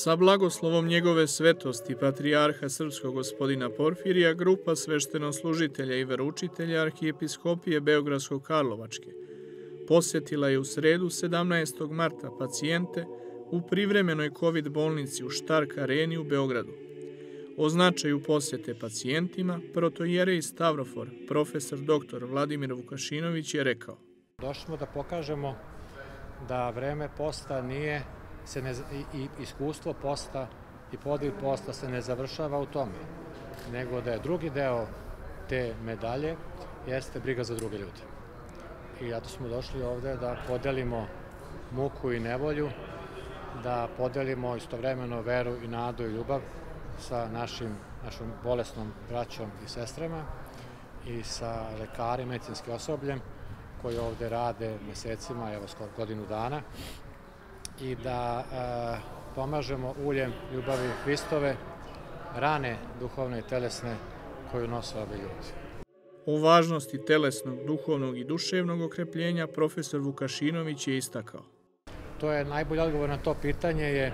Sa blagoslovom njegove svetosti patrijarha srpskog gospodina Porfirija, grupa sveštenoslужitelja i veroučitelja Arhijepiskopije Beogradsko-Karlovačke posjetila je u sredu 17. marta pacijente u privremenoj COVID bolnici u Štark areni u Beogradu. O značaju posjete pacijentima, protoijerej Stavrofor, profesor dr. Vladimir Vukašinović je rekao: Došli smo da pokažemo da vreme posta nije, i iskustvo posta i podvig posta se ne završava u tome, nego da je drugi deo te medalje jeste briga za druge ljude. I zato smo došli ovde da podelimo muku i nevolju, da podelimo istovremeno veru i nadu i ljubav sa našom bolesnom braćom i sestrama i sa lekarima, medicinskim osobljem koji ovde rade mesecima, evo skoro godinu dana, i da pomažemo uljem ljubavi Hristove, rane duhovne i telesne koju nose ovi ljudi. O važnosti telesnog, duhovnog i duševnog okrepljenja profesor Vukašinović je istakao: To je najbolji odgovor na to pitanje je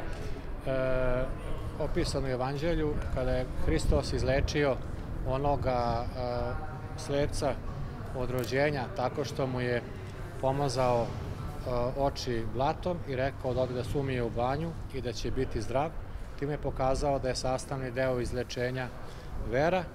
opisano u Evanđelju kada je Hristos izlečio onoga slepca od rođenja tako što mu je pomazao oči blatom i rekao da ode da se umije u banju i da će biti zdrav. Time je pokazao da je sastavni deo izlečenja vera,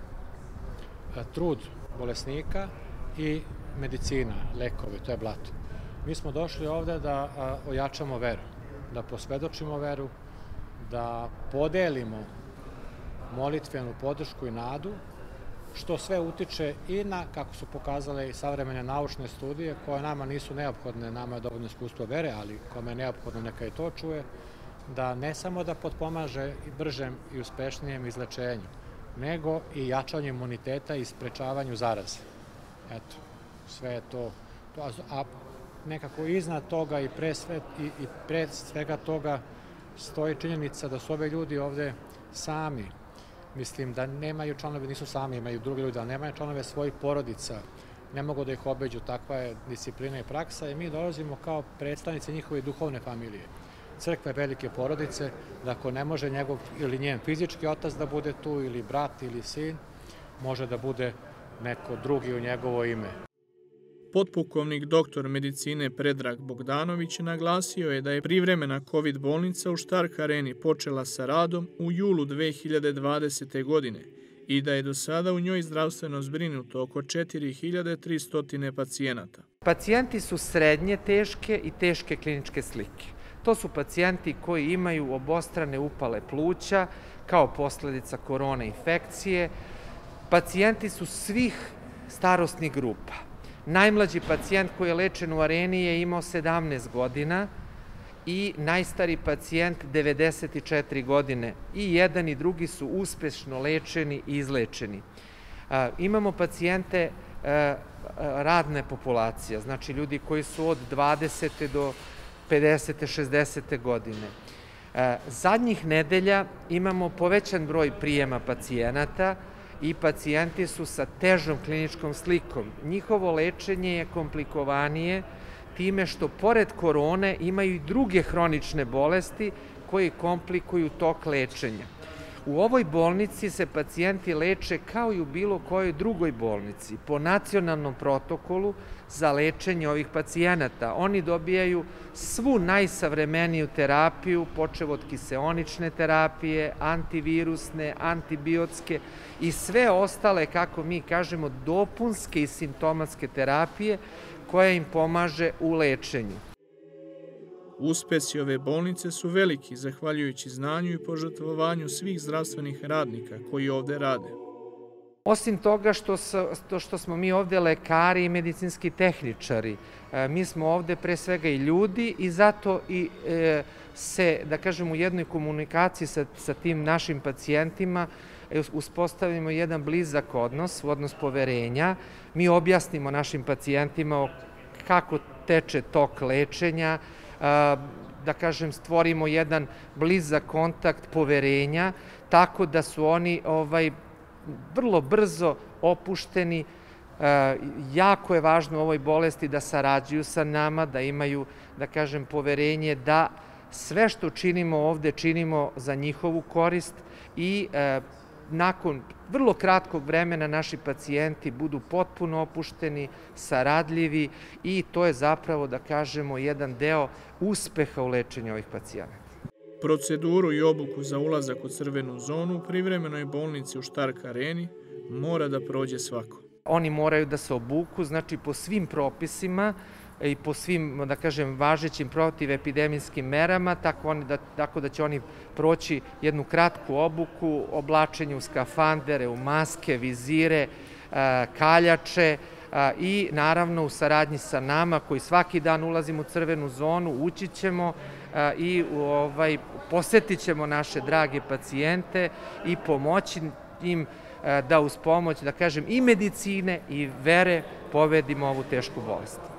trud bolesnika i medicina, lekovi, to je blato. Mi smo došli ovde da ojačamo veru, da posvedočimo veru, da podelimo molitvenu podršku i nadu, što sve utiče i na, kako su pokazale i savremene naučne studije, koje nama nisu neophodne, nama je dovoljno iskustvo vere, ali kome je neophodno neka i to čuje, da ne samo da potpomaže i bržem i uspešnijem izlečenju, nego i jačanju imuniteta i sprečavanju zaraze. Eto, sve je to. A nekako iznad toga i pre svega toga stoji činjenica da su ove ljudi ovde sami. Mislim da nemaju članove, nisu sami, imaju drugi ljudi, ali nemaju članove svojih porodica. Ne mogu da ih obeđu, takva je disciplina i praksa i mi dolazimo kao predstavnici njihove duhovne familije. Crkva je velike porodice, da ako ne može njegov ili njen fizički otac da bude tu, ili brat ili sin, može da bude neko drugi u njegovo ime. Potpukovnik doktor medicine Predrag Bogdanović naglasio je da je privremena COVID bolnica u Štark areni počela sa radom u julu 2020. godine i da je do sada u njoj zdravstveno zbrinuto oko 4300 pacijenata. Pacijenti su srednje teške i teške kliničke slike. To su pacijenti koji imaju obostrane upale pluća kao posljedica korona infekcije. Pacijenti su svih starosnih grupa. Najmlađi pacijent koji je lečen u areni je imao 17 godina i najstariji pacijent 94 godine. I jedan i drugi su uspešno lečeni i izlečeni. Imamo pacijente radne populacije, znači ljudi koji su od 20. do 50. 60. godine. Zadnjih nedelja imamo povećan broj prijema pacijenata i pacijenti su sa težom kliničkom slikom. Njihovo lečenje je komplikovanije time što pored korone imaju i druge hronične bolesti koji komplikuju tok lečenja. U ovoj bolnici se pacijenti leče kao i u bilo kojoj drugoj bolnici, po nacionalnom protokolu za lečenje ovih pacijenata. Oni dobijaju svu najsavremeniju terapiju, počev od kiseonične terapije, antivirusne, antibiotske i sve ostale, kako mi kažemo, dopunske i simptomatske terapije koja im pomaže u lečenju. Uspesi ove bolnice su veliki, zahvaljujući znanju i požrtvovanju svih zdravstvenih radnika koji ovde rade. Osim toga što smo mi ovde lekari i medicinski tehničari, mi smo ovde pre svega i ljudi i zato i se, da kažem, u jednoj komunikaciji sa tim našim pacijentima uspostavimo jedan blizak odnos, odnos poverenja. Mi objasnimo našim pacijentima kako teče tok lečenja, da kažem, stvorimo jedan blizak kontakt poverenja, tako da su oni vrlo brzo opušteni. Jako je važno u ovoj bolesti da sarađuju sa nama, da imaju, da kažem, poverenje da Sve što činimo ovde, činimo za njihovu korist i nakon vrlo kratkog vremena naši pacijenti budu potpuno opušteni, saradljivi i to je zapravo, da kažemo, jedan deo uspeha u lečenju ovih pacijenata. Proceduru i obuku za ulazak u crvenu zonu u privremenoj bolnici u Štark areni mora da prođe svako. Oni moraju da se obuku, znači po svim propisima i po svim, da kažem, važećim protivepidemijskim merama, tako da će oni proći jednu kratku obuku, oblačenje u skafandere, u maske, vizire, kaljače i naravno u saradnji sa nama koji svaki dan ulazimo u crvenu zonu, ući ćemo i posetit ćemo naše drage pacijente i pomoći im da uz pomoć, da kažem, i medicine i vere pobedimo ovu tešku bolest.